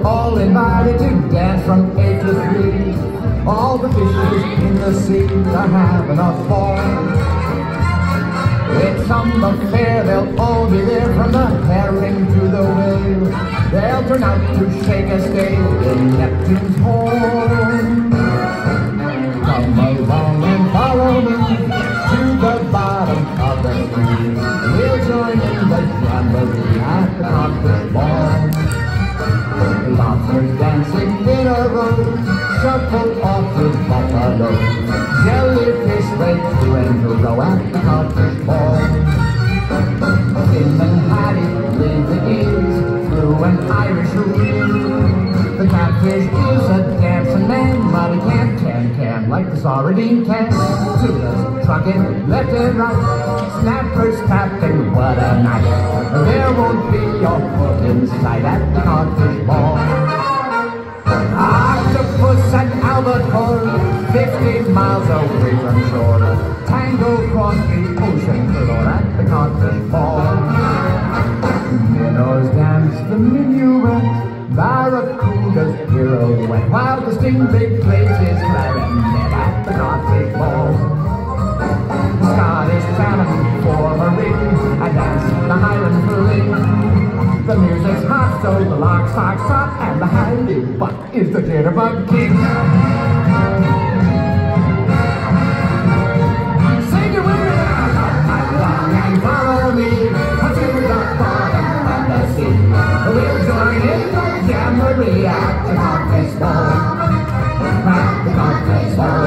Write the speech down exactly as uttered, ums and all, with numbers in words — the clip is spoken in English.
all invited to dance from eight to three. All the fishes in the sea are having a ball. It's summer fair, they'll all be there, from the herring to the whale. They'll turn out to shake a stake in Neptune's horn. Come along and follow me to the bottom of the sea. We'll join in the jamboree at the codfish ball. Lobsters dancing in a row, shuffle off the buffalo. Jellyfish they to and fro at the codfish ball. Tim and Hattie lead the geese through an Irish reel. The catfish is a dancing man, but he can't can can like the sardine can. Tunas trucking left and right, snappers tapping, what a night. There won't be a hook in sight at the codfish ball. Octopus and albacore, fifty miles away from shore, tango across the ocean floor at the codfish ball. Minnows dance the minuet, barracudas pirouette, while the stingray plays his clarinet at the codfish ball. Scottish salmon form a ring and dance the Highland fling. The music's hot, so the lock, stock, sock, and the howdy buck is the jitterbug king. Sing it with me now! Come along and follow me to the bottom of the sea. We'll join in the jamboree at the codfish ball. At the codfish ball.